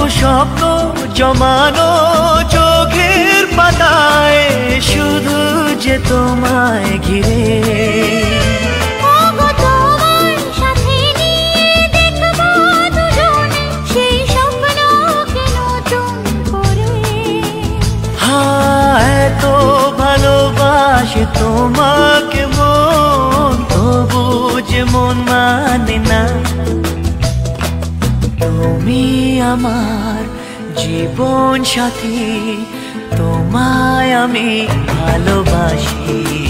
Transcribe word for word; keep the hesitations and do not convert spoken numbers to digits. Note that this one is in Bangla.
স্বপ্ন জমানো চোখের পাতায়, শুধু যে তোমায় ঘিরে। এতো ভালোবাসে তোমাকে মন, তবু যে মন মানে না। তুমি আমার জীবন সাথী, তোমায় আমি ভালোবাসি।